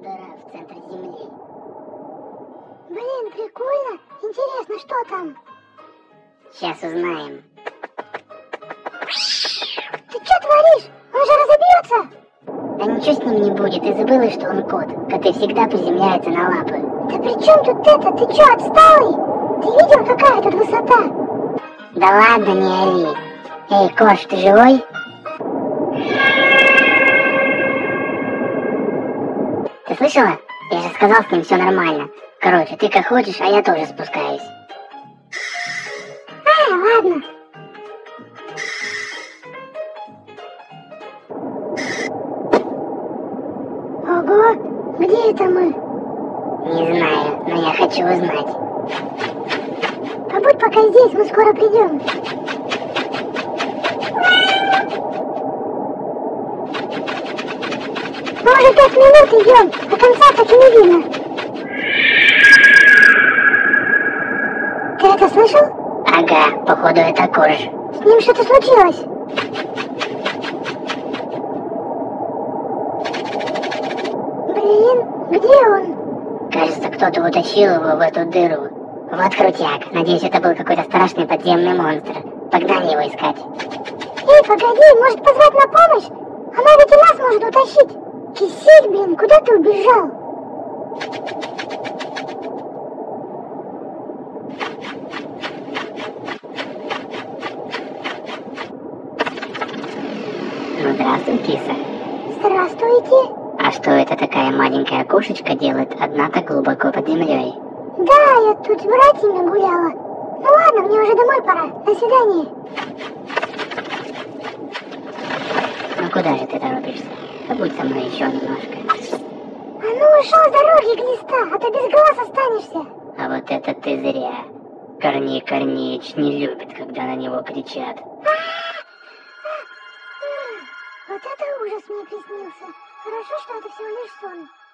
дыра в центре Земли. Блин, прикольно. Интересно, что там? Сейчас узнаем. Ты что творишь? Он же разобьется. Да ничего с ним не будет, ты забыла, что он кот. Коты всегда приземляются на лапы. Да при чем тут это? Ты что, отсталый? Ты видел, какая тут высота? Да ладно, не ори. Эй, Кош, ты живой? Ты слышала? Я же сказал, с ним все нормально. Короче, ты как хочешь, а я тоже спускаюсь. Ладно. Ого, где это мы? Не знаю, но я хочу узнать. Побудь пока здесь, мы скоро придем. Мы уже 5 минут идем, а конца так и не видно. Ты это слышал? Ага, походу это Корж. С ним что-то случилось. Блин, где он? Кажется, кто-то утащил его в эту дыру. Вот крутяк. Надеюсь, это был какой-то страшный подземный монстр. Погнали его искать. Эй, погоди, может позвать на помощь? Она ведь и нас может утащить. Кисель, блин, куда ты убежал? Ну, здравствуй, киса. Здравствуйте. А что это такая маленькая кошечка делает одна так глубоко под землей? Да, я тут с братьями гуляла. Ну ладно, мне уже домой пора. До свидания. Ну куда же ты торопишься? Побудь со мной еще немножко. А ну ушел с дороги, глиста, а то без глаз останешься. А вот это ты зря. Корней Корнеич не любит, когда на него кричат. Вот это ужас мне приснился. Хорошо, что это всего лишь сон.